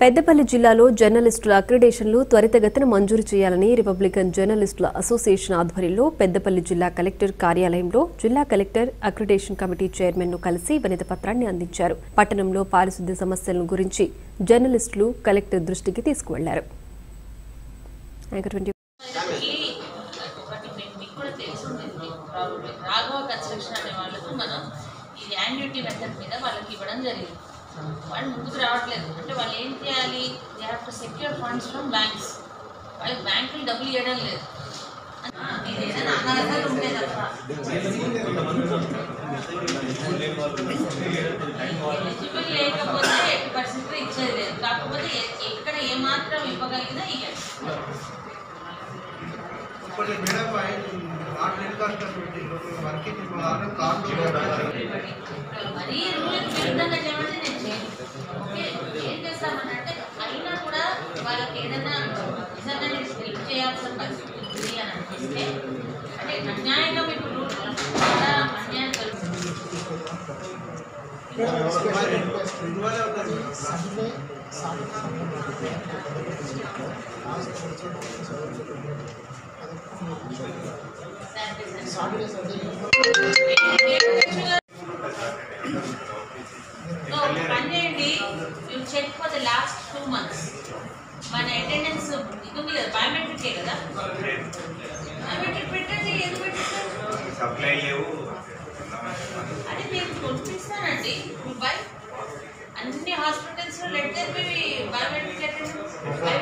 పెద్దపల్లి జిల్లాలో జర్నలిస్టుల అక్రిడేషన్లు త్వరితగతిన మంజూరు చేయాలని రిపబ్లికన్ జర్నలిస్టుల అసోసియేషన్ ఆధ్వర్యంలో పెద్దపల్లి జిల్లా కలెక్టర్ కార్యాలయంలో జిల్లా కలెక్టర్ అక్రిడేషన్ కమిటీ చైర్మన్ ను కలిసి వినతి పత్రాన్ని అందించారు. పట్టణంలో పారిశుద్ధ్య సమస్యల గురించి జర్నలిస్టులు కలెక్టర్ దృష్టికి తీసుకువెళ్లారు. వాళ్ళు ముందుకు రావట్లేదు అంటే వాళ్ళు ఏం చేయాలి? They have to secure funds from banks. వాళ్ళు బ్యాంకులు డబ్బులు ఇవ్వడం లేదు. ఏదైనా అనాథాలు ఉంటాయి తప్ప ఎలిజిబుల్ లేకపోతే 80% ఇచ్చేది లేదు. కాకపోతే ఎక్కడ ఏమాత్రం ఇవ్వగలిగినా ఇవ్వండి. మరీ రూల్కి విరుద్ధంగా చేయమంటే నేను చేయను. ఓకే, ఏం చేస్తామనంటే అయినా కూడా వాళ్ళకి ఏదైనా నిజంగా నేను హెల్ప్ చేయాల్సిన పరిస్థితి ఉంది అని అనిపిస్తే అంటే అన్యాయంగా మీకు రూల్ చాలా అన్యాయం కలుగుతుంది. పని చేయండి, you check for the last 2 months. మన అటెండెన్స్ ఇది ఉంది కదా, బయోమెట్రికే కదా, బయోమెట్రిక్ పెట్టండి. ఏది పెట్టారు అది మీరు పంపిస్తానండి. బై అన్ని హాస్పిటల్స్ లో let there be biometric attendance.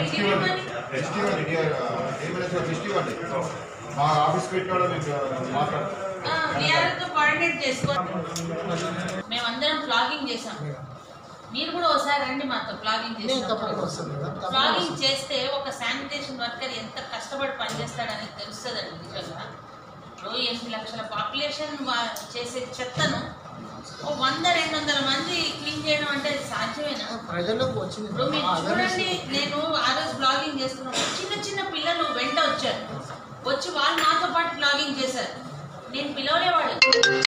Coordinate చేసుకో. మేమందరం ఫ్లాగింగ్ చేసాం. మీరు కూడా ఒకసారి రండి మాతో ఫ్లాగింగ్ చేస్తాం. ఫ్లాగింగ్ చేస్తే ఒక శానిటేషన్ వర్కర్ ఎంత కష్టపడి పనిచేస్తాడని తెలుస్తుందండి. నిజంగా 8 లక్షల పాపులేషన్ చేసే చెత్తను 100-200 మంది క్లీన్ చేయడం అంటే సాధ్యమేనా? ఇప్పుడు మీరు చూడండి, నేను ఆ రోజు బ్లాగింగ్ చేస్తున్నప్పుడు చిన్న పిల్లలు వెంట వచ్చారు. వచ్చి వాళ్ళు నాతో పాటు బ్లాగింగ్ చేశారు. నేను పిలవలేవాడు.